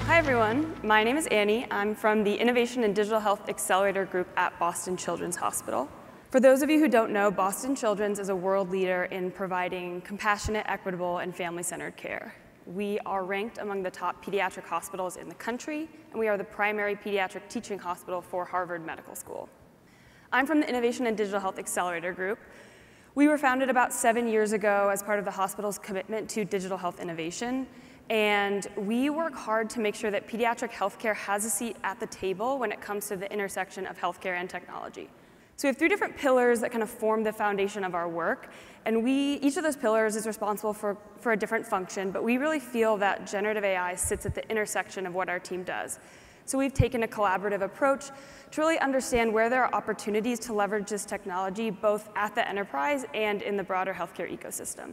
Hi everyone, my name is Annie. I'm from the Innovation and Digital Health Accelerator group at Boston Children's Hospital. For those of you who don't know, Boston Children's is a world leader in providing compassionate, equitable, and family-centered care. We are ranked among the top pediatric hospitals in the country, and we are the primary pediatric teaching hospital for Harvard Medical School. I'm from the Innovation and Digital Health Accelerator group. We were founded about 7 years ago as part of the hospital's commitment to digital health innovation. And we work hard to make sure that pediatric healthcare has a seat at the table when it comes to the intersection of healthcare and technology. So we have 3 different pillars that kind of form the foundation of our work. And each of those pillars is responsible for a different function, but we really feel that generative AI sits at the intersection of what our team does. So we've taken a collaborative approach to really understand where there are opportunities to leverage this technology, both at the enterprise and in the broader healthcare ecosystem.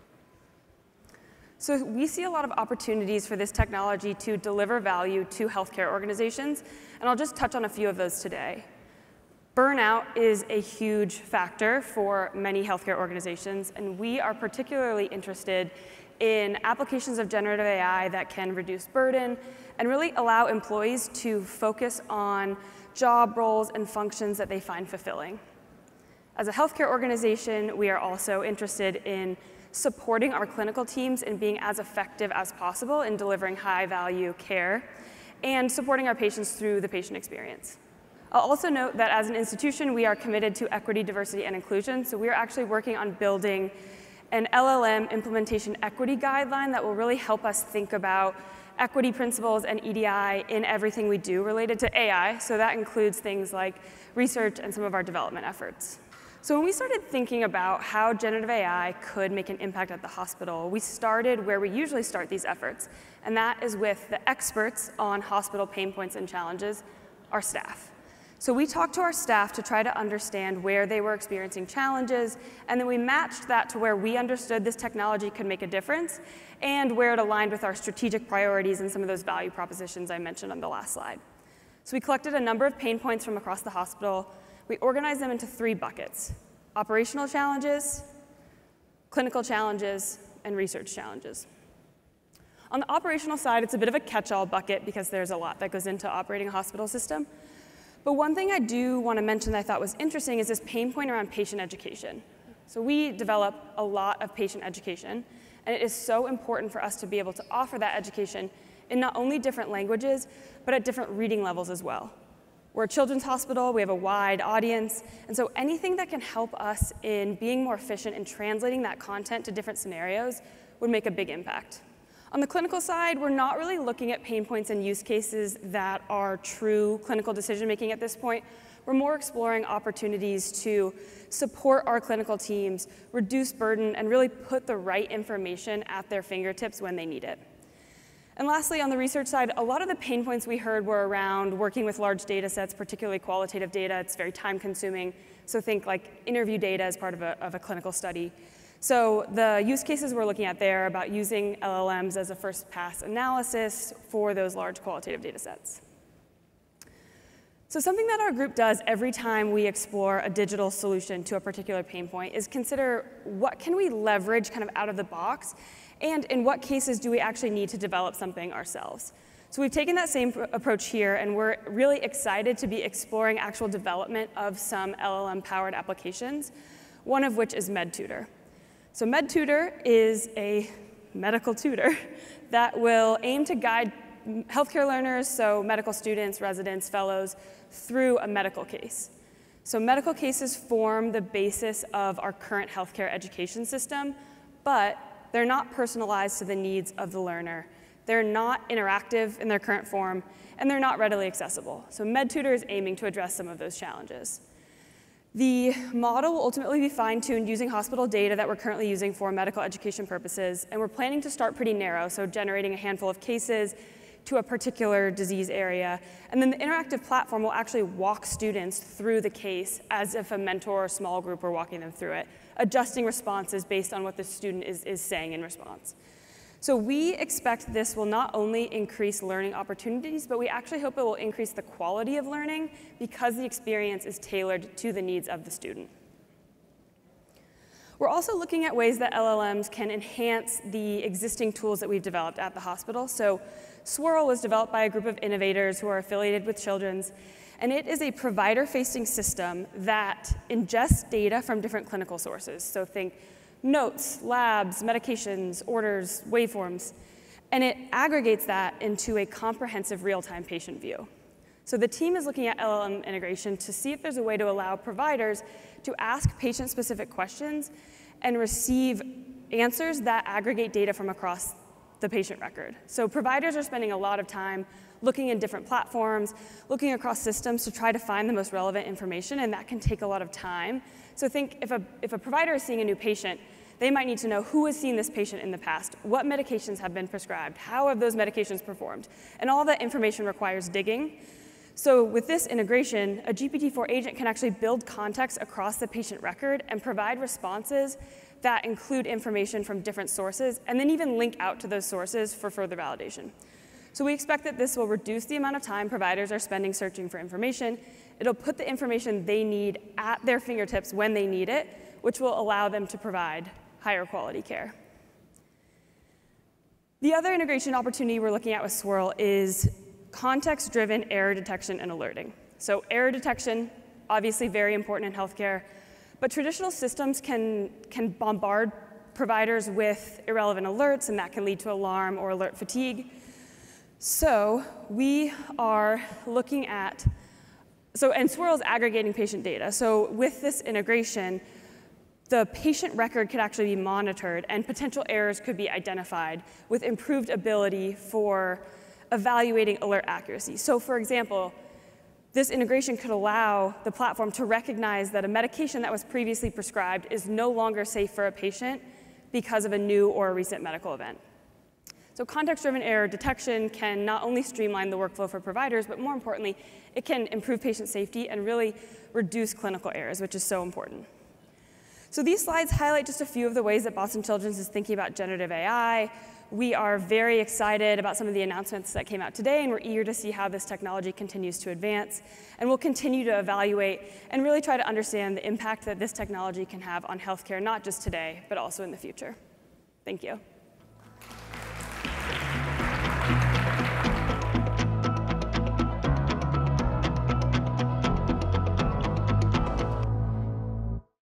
So we see a lot of opportunities for this technology to deliver value to healthcare organizations, and I'll just touch on a few of those today. Burnout is a huge factor for many healthcare organizations, and we are particularly interested in applications of generative AI that can reduce burden and really allow employees to focus on job roles and functions that they find fulfilling. As a healthcare organization, we are also interested in supporting our clinical teams in being as effective as possible in delivering high-value care and supporting our patients through the patient experience. I'll also note that as an institution, we are committed to equity, diversity, and inclusion, so we are actually working on building an LLM implementation equity guideline that will really help us think about equity principles and EDI in everything we do related to AI, so that includes things like research and some of our development efforts. So when we started thinking about how generative AI could make an impact at the hospital, we started where we usually start these efforts, and that is with the experts on hospital pain points and challenges, our staff. So we talked to our staff to try to understand where they were experiencing challenges, and then we matched that to where we understood this technology could make a difference and where it aligned with our strategic priorities and some of those value propositions I mentioned on the last slide. So we collected a number of pain points from across the hospital. We organized them into 3 buckets: operational challenges, clinical challenges, and research challenges. On the operational side, it's a bit of a catch-all bucket because there's a lot that goes into operating a hospital system. But one thing I do want to mention that I thought was interesting is this pain point around patient education. So we develop a lot of patient education, and it is so important for us to be able to offer that education in not only different languages, but at different reading levels as well. We're a children's hospital, we have a wide audience, and so anything that can help us in being more efficient in translating that content to different scenarios would make a big impact. On the clinical side, we're not really looking at pain points and use cases that are true clinical decision-making at this point. We're more exploring opportunities to support our clinical teams, reduce burden, and really put the right information at their fingertips when they need it. And lastly, on the research side, a lot of the pain points we heard were around working with large data sets, particularly qualitative data. It's very time-consuming, so think like interview data as part of a clinical study. So the use cases we're looking at there are about using LLMs as a first-pass analysis for those large qualitative data sets. So something that our group does every time we explore a digital solution to a particular pain point is consider what can we leverage kind of out of the box, and in what cases do we actually need to develop something ourselves. So we've taken that same approach here, and we're really excited to be exploring actual development of some LLM-powered applications, one of which is MedTutor. So MedTutor is a medical tutor that will aim to guide healthcare learners, so medical students, residents, fellows, through a medical case. So medical cases form the basis of our current healthcare education system, but they're not personalized to the needs of the learner. They're not interactive in their current form, and they're not readily accessible. So MedTutor is aiming to address some of those challenges. The model will ultimately be fine-tuned using hospital data that we're currently using for medical education purposes, and we're planning to start pretty narrow, so generating a handful of cases to a particular disease area. And then the interactive platform will actually walk students through the case as if a mentor or small group were walking them through it, adjusting responses based on what the student is saying in response. So we expect this will not only increase learning opportunities, but we actually hope it will increase the quality of learning because the experience is tailored to the needs of the student. We're also looking at ways that LLMs can enhance the existing tools that we've developed at the hospital. So Swirl was developed by a group of innovators who are affiliated with Children's, and it is a provider-facing system that ingests data from different clinical sources. So think notes, labs, medications, orders, waveforms, and it aggregates that into a comprehensive real-time patient view. So the team is looking at LLM integration to see if there's a way to allow providers to ask patient-specific questions and receive answers that aggregate data from across the patient record. So providers are spending a lot of time looking in different platforms, looking across systems to try to find the most relevant information, and that can take a lot of time. So think if a provider is seeing a new patient, they might need to know who has seen this patient in the past, what medications have been prescribed, how have those medications performed, and all that information requires digging. So with this integration, a GPT-4 agent can actually build context across the patient record and provide responses that include information from different sources, and then even link out to those sources for further validation. So we expect that this will reduce the amount of time providers are spending searching for information. It'll put the information they need at their fingertips when they need it, which will allow them to provide higher quality care. The other integration opportunity we're looking at with Swirl is context-driven error detection and alerting. So error detection, obviously very important in healthcare, but traditional systems can bombard providers with irrelevant alerts, and that can lead to alarm or alert fatigue. So we are looking at, and Swirl is aggregating patient data. So with this integration, the patient record could actually be monitored, and potential errors could be identified with improved ability for evaluating alert accuracy. So for example, this integration could allow the platform to recognize that a medication that was previously prescribed is no longer safe for a patient because of a new or a recent medical event. So context-driven error detection can not only streamline the workflow for providers, but more importantly, it can improve patient safety and really reduce clinical errors, which is so important. So these slides highlight just a few of the ways that Boston Children's is thinking about generative AI. We are very excited about some of the announcements that came out today, and we're eager to see how this technology continues to advance. And we'll continue to evaluate and really try to understand the impact that this technology can have on healthcare, not just today, but also in the future. Thank you.